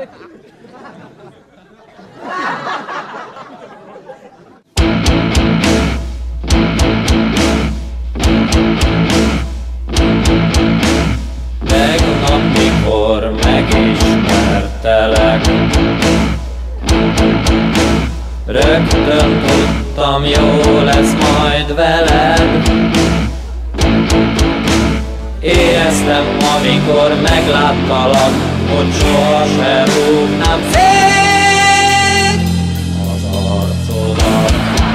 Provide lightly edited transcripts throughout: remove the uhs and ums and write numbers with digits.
Tegnap, mikor megismertelek, rögtön tudtam, jó lesz majd veled. Éreztem, amikor megláttalak, hogy soha se rúgnám szét az arcodat.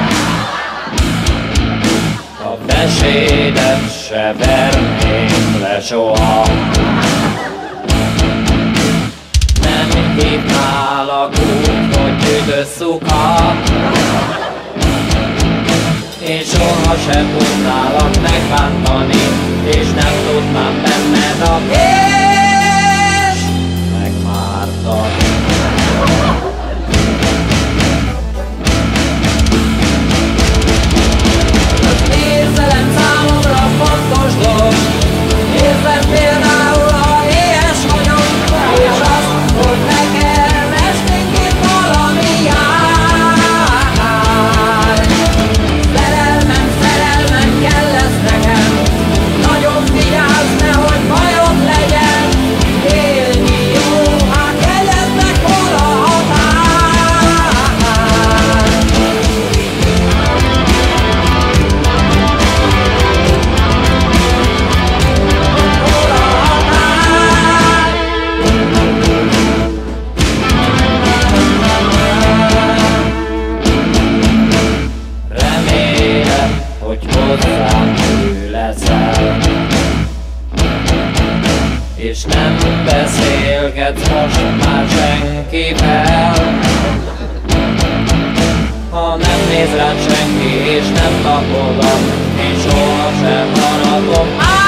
A beszédet se verném le soha, nem hívnálak úgy, hogy üdös szuka, én soha sem tudnálak megbántani, és nem tudnám benned a kést megmártani. Az érzelem számomra fontos dolog, érzem például, ha éhes vagyok, és azt, hogy nekem esténként valami jár. Szerelmem kell lesz nekem, nagyon vigyázz, nehogy bajom legyen. Élni jó, hát jegyeznek hol a határ. Hol a határ. Remélem, hogy hozzám hű leszel, és nem beszélgetsz most már senkivel. Ha nem néz rád senki és nem tapogat, én sohasem maradok.